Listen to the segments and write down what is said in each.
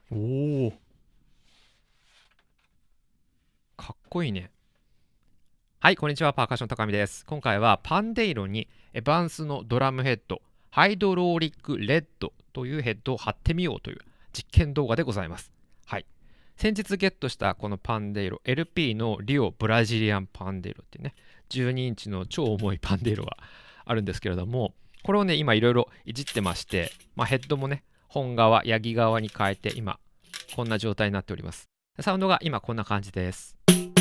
おお、かっこいいね。はい、こんにちは。パーカッション高見です。今回はパンデイロにエバンスのドラムヘッド、ハイドローリックレッドというヘッドを貼ってみようという実験動画でございます。はい。先日ゲットしたこのパンデイロ、LP のリオブラジリアンパンデイロっていうね、12インチの超重いパンデイロがあるんですけれども、これをね、今いろいろいじってまして、ヘッドもね、本側、ヤギ側に変えて、今、こんな状態になっております。サウンドが今こんな感じです。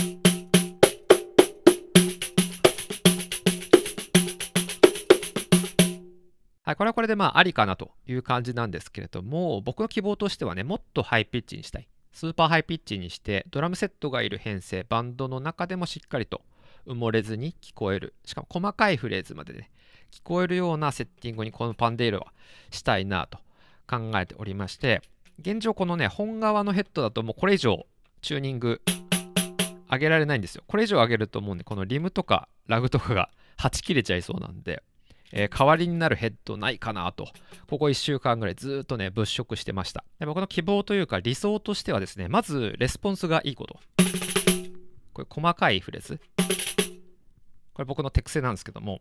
はい、これはこれでありかなという感じなんですけれども、僕の希望としてはね、もっとハイピッチにしたい。スーパーハイピッチにして、ドラムセットがいる編成、バンドの中でもしっかりと埋もれずに聞こえる。しかも細かいフレーズまでね、聞こえるようなセッティングにこのパンデールはしたいなと考えておりまして、現状このね、本側のヘッドだともうこれ以上チューニング上げられないんですよ。これ以上上げるともうね、このリムとかラグとかがはち切れちゃいそうなんで、代わりになるヘッドないかなと、ここ1週間ぐらいずっとね、物色してました。で僕の希望というか理想としてはですね、まずレスポンスがいいこと。これ細かいフレーズ。これ僕の手癖なんですけども、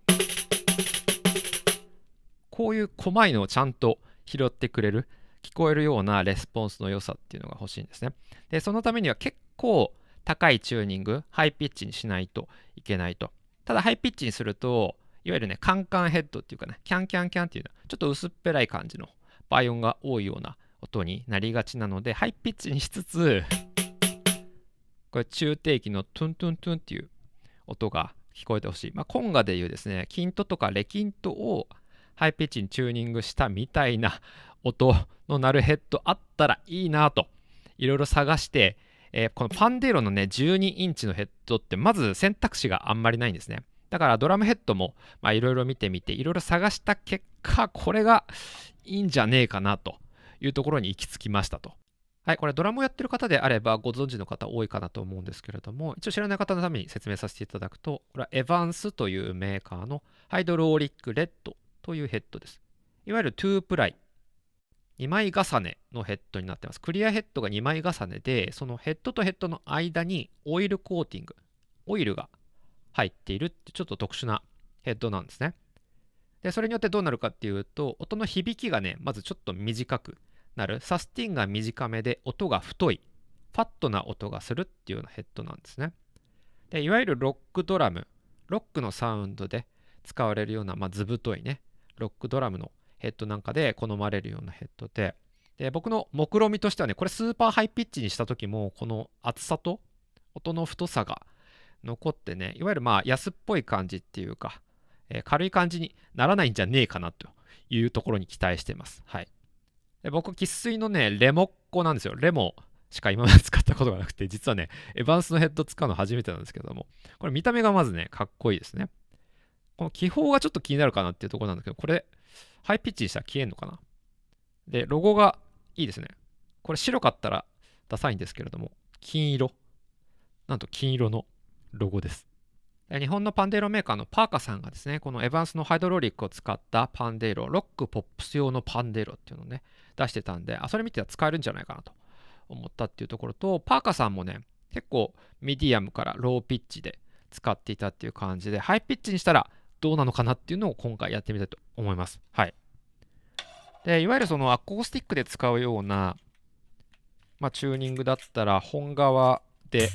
こういう細いのをちゃんと拾ってくれる、聞こえるようなレスポンスの良さっていうのが欲しいんですね。で、そのためには結構高いチューニング、ハイピッチにしないといけないと。ただハイピッチにすると、いわゆるね、カンカンヘッドっていうかね、キャンキャンキャンっていうのは、ちょっと薄っぺらい感じの倍音が多いような音になりがちなので、ハイピッチにしつつ、これ中低域のトゥントゥントゥンっていう音が聞こえてほしい。コンガでいうですね、キントとかレキントをハイピッチにチューニングしたみたいな音の鳴るヘッドあったらいいなと、いろいろ探して、このパンデーロのね、12インチのヘッドってまず選択肢があんまりないんですね。だからドラムヘッドもいろいろ見てみて、いろいろ探した結果、これがいいんじゃねえかなというところに行き着きましたと。はい、これドラムをやってる方であればご存知の方多いかなと思うんですけれども、一応知らない方のために説明させていただくと、これはエヴァンスというメーカーのハイドローリックレッドというヘッドです。いわゆる2プライ、2枚重ねのヘッドになってます。クリアヘッドが2枚重ねで、そのヘッドとヘッドの間にオイルコーティング、オイルが入っているってちょっと特殊なヘッドなんですね。で、それによってどうなるかっていうと、音の響きがね、まずちょっと短くなる。サスティンが短めで音が太い。ファットな音がするっていうようなヘッドなんですね。で、いわゆるロックドラム、ロックのサウンドで使われるような、図太いね、ロックドラムのヘッドなんかで好まれるようなヘッドで、僕の目論見みとしてはね、これスーパーハイピッチにした時も、この厚さと音の太さが残ってね、いわゆる安っぽい感じっていうか、軽い感じにならないんじゃねえかなというところに期待してます。はい。で僕、生粋のね、レモっ子なんですよ。レモしか今まで使ったことがなくて、実はね、エヴァンスのヘッド使うの初めてなんですけども、これ見た目がまずね、かっこいいですね。この気泡がちょっと気になるかなっていうところなんだけど、これ、ハイピッチにしたら消えんのかな。で、ロゴがいいですね。これ白かったらダサいんですけれども、金色。なんと金色のロゴです。日本のパンデーロメーカーのパーカさんがですね、このエヴァンスのハイドロリックを使ったパンデーロ、ロックポップス用のパンデーロっていうのをね、出してたんで、それ見ては使えるんじゃないかなと思ったっていうところと、パーカさんもね、結構ミディアムからローピッチで使っていたっていう感じで、ハイピッチにしたらどうなのかなっていうのを今回やってみたいと思います。はい。で、いわゆるそのアコースティックで使うような、チューニングだったら本側で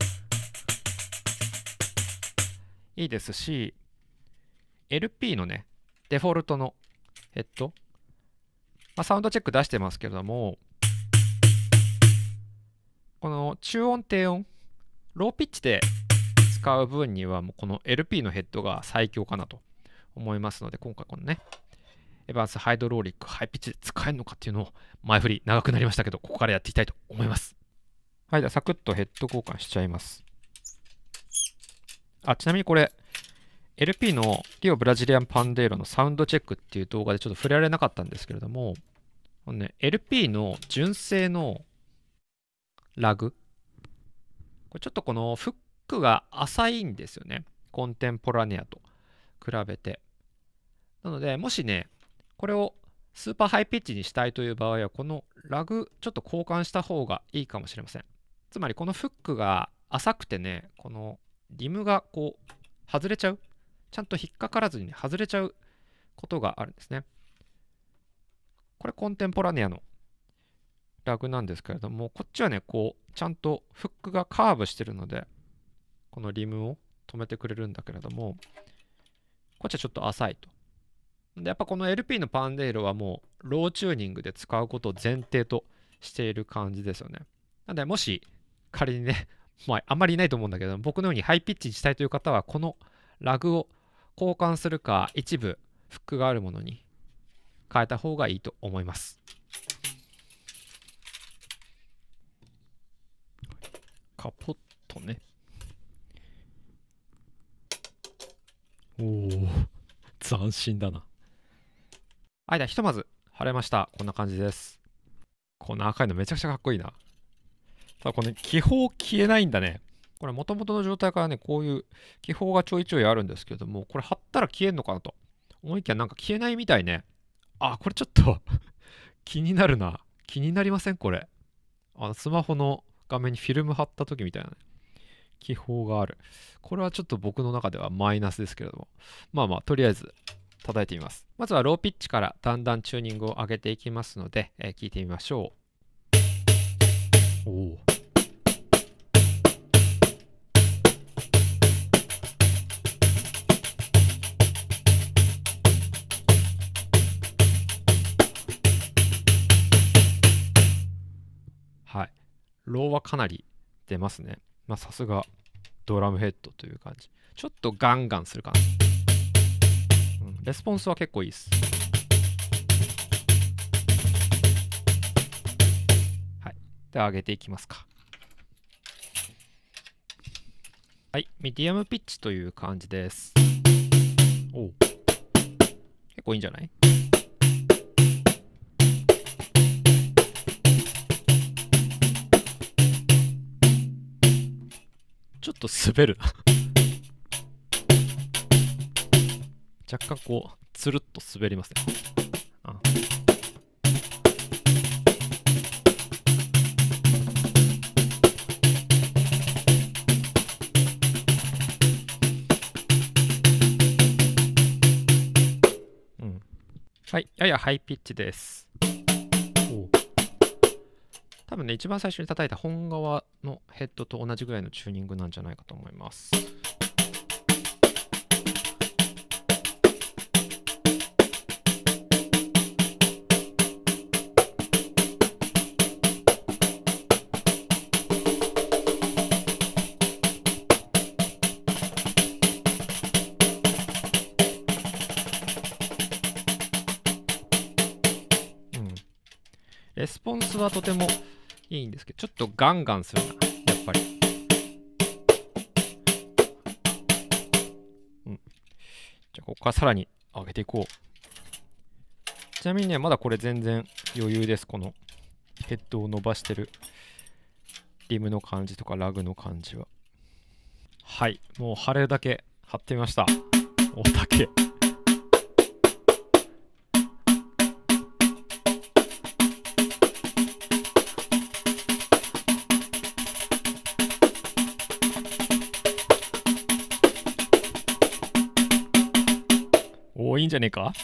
いいですし、LP のね、デフォルトのヘッド、サウンドチェック出してますけれども、この中音低音、ローピッチで使う分にはもうこの LP のヘッドが最強かなと思いますので、今回このね、エヴァンスハイドローリックハイピッチで使えるのかっていうのを前振り長くなりましたけど、ここからやっていきたいと思います。はい、ではサクッとヘッド交換しちゃいます。ちなみにこれ、LP のリオブラジリアンパンデーロのサウンドチェックっていう動画でちょっと触れられなかったんですけれども、このね、LP の純正のラグ、これちょっとこのフックが浅いんですよね。コンテンポラネアと比べて。なので、もしね、これをスーパーハイピッチにしたいという場合は、このラグちょっと交換した方がいいかもしれません。つまりこのフックが浅くてね、このリムがこう外れちゃう。ちゃんと引っかからずに、ね、外れちゃうことがあるんですね。これコンテンポラネアのラグなんですけれども、こっちはね、こうちゃんとフックがカーブしてるので、このリムを止めてくれるんだけれども、こっちはちょっと浅いと。で、やっぱこの LP のパンデールはもうローチューニングで使うことを前提としている感じですよね。なので、もし仮にね、まあ、あんまりいないと思うんだけど、僕のようにハイピッチにしたいという方は、このラグを交換するか、一部フックがあるものに変えた方がいいと思います。カポットね。おお、斬新だな。はい、ではひとまず晴れました。こんな感じです。この赤いのめちゃくちゃかっこいいな。ただこの気泡消えないんだね。これ元々の状態からね、こういう気泡がちょいちょいあるんですけども、これ貼ったら消えんのかなと思いきやなんか消えないみたいね。あ、これちょっと気になるな。気になりませんこれ。スマホの画面にフィルム貼った時みたいなね。気泡がある。これはちょっと僕の中ではマイナスですけれども。まあまあ、とりあえず叩いてみます。まずはローピッチからだんだんチューニングを上げていきますので、聞いてみましょう。おお。はい。ローはかなり出ますね。まあさすがドラムヘッドという感じ。ちょっとガンガンするかな。レスポンスは結構いいです。はい。で、上げていきますか。はい。ミディアムピッチという感じです。おう。結構いいんじゃない？ちょっと滑るな若干こう、つるっと滑りますね。はい。ややハイピッチです。多分ね、一番最初に叩いた本側のヘッドと同じぐらいのチューニングなんじゃないかと思います。レスポンスはとてもいいんですけど、ちょっとガンガンするな、やっぱり。じゃあ、ここからさらに上げていこう。ちなみにね、まだこれ全然余裕です。このヘッドを伸ばしてるリムの感じとかラグの感じは。はい、もう貼れるだけ貼ってみました。おたけ。おー、いいんじゃねえか。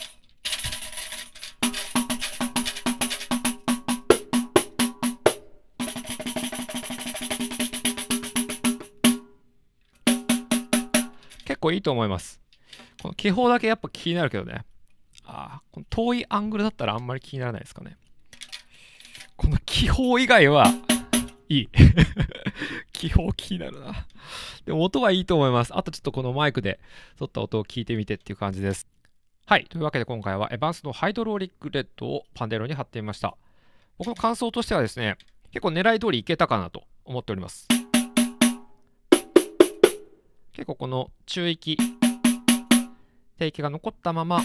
結構いいと思います。この気泡だけやっぱ気になるけどね。この遠いアングルだったらあんまり気にならないですかね。この気泡以外はいい。気泡気になるな。でも音はいいと思います。あとちょっとこのマイクで撮った音を聞いてみてっていう感じです。はい。というわけで今回はエヴァンスのハイドローリックレッドをパンデロに貼ってみました。僕の感想としてはですね、結構狙い通りいけたかなと思っております。結構この中域、低域が残ったまま、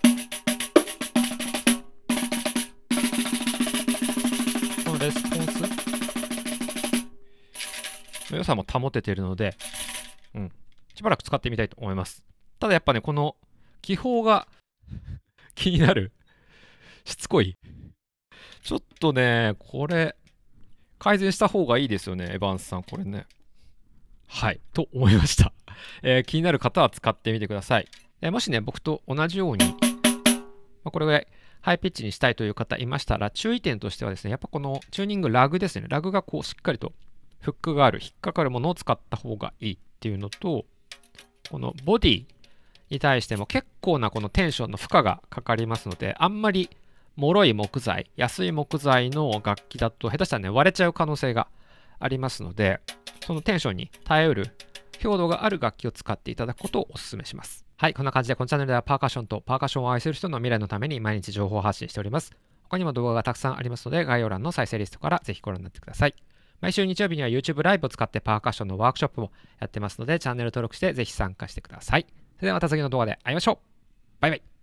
このレスポンスの良さも保てているので、しばらく使ってみたいと思います。ただやっぱね、この気泡が気になる。しつこい。 ちょっとね、これ、改善した方がいいですよね、エヴァンスさん、これね。はい、と思いました。気になる方は使ってみてください。もしね、僕と同じように、これぐらいハイピッチにしたいという方いましたら、注意点としてはですね、やっぱこのチューニングラグですね、ラグがこうしっかりとフックがある、引っかかるものを使った方がいいっていうのと、このボディに対しても結構なこのテンションの負荷がかかりますので、あんまり脆い木材、安い木材の楽器だと下手したらね、割れちゃう可能性がありますので、そのテンションに耐えうる強度がある楽器を使っていただくことをお勧めします。はい、こんな感じでこのチャンネルではパーカッションとパーカッションを愛する人の未来のために毎日情報発信しております。他にも動画がたくさんありますので、概要欄の再生リストからぜひご覧になってください。毎週日曜日には YouTube ライブを使ってパーカッションのワークショップもやってますので、チャンネル登録してぜひ参加してください。それではまた次の動画で会いましょう。バイバイ。